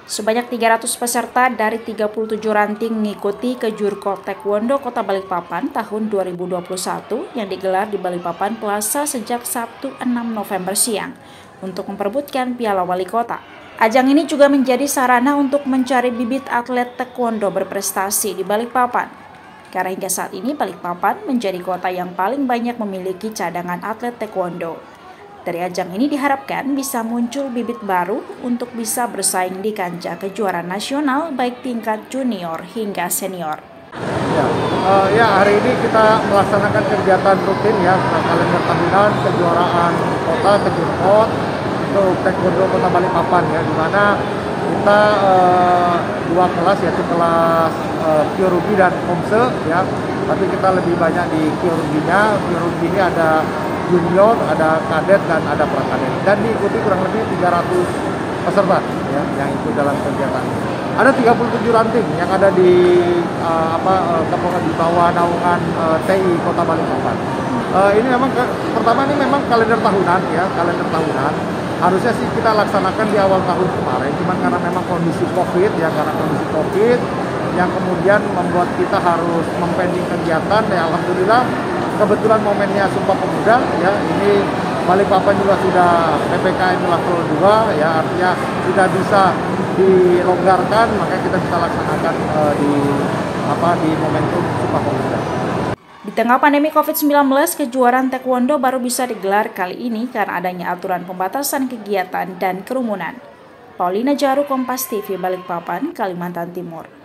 Sebanyak 300 peserta dari 37 ranting mengikuti Kejurkop Taekwondo Kota Balikpapan tahun 2021 yang digelar di Balikpapan Plaza sejak Sabtu 6 November siang untuk memperebutkan Piala Wali Kota. Ajang ini juga menjadi sarana untuk mencari bibit atlet taekwondo berprestasi di Balikpapan. Karena hingga saat ini Balikpapan menjadi kota yang paling banyak memiliki cadangan atlet taekwondo. Dari ajang ini diharapkan bisa muncul bibit baru untuk bisa bersaing di kancah kejuaraan nasional baik tingkat junior hingga senior. Hari ini kita melaksanakan kegiatan rutin kalender tahunan kejuaraan kota Kejurkop untuk Taekwondo Kota Balikpapan di mana kita dua kelas yaitu kelas Kyorugi dan Komse tapi kita lebih banyak di Kyoruginya. Kyorugi ini ada junior, ada kadet dan ada prakadet dan diikuti kurang lebih 300 peserta yang ikut dalam kegiatan. Ada 37 ranting yang ada di di bawah naungan TI Kota Balikpapan. Ini memang pertama ini memang kalender tahunan kalender tahunan. Harusnya sih kita laksanakan di awal tahun kemarin, cuman karena memang kondisi Covid karena kondisi Covid yang kemudian membuat kita harus mempending kegiatan. Alhamdulillah kebetulan momennya Sumpah Pemuda ini Balikpapan juga sudah PPKM level 2 artinya sudah bisa dilonggarkan, makanya kita bisa laksanakan di momentum Sumpah Pemuda. Di tengah pandemi COVID-19, kejuaraan taekwondo baru bisa digelar kali ini karena adanya aturan pembatasan kegiatan dan kerumunan. Paulina Jaru, Kompas TV, Balikpapan, Kalimantan Timur.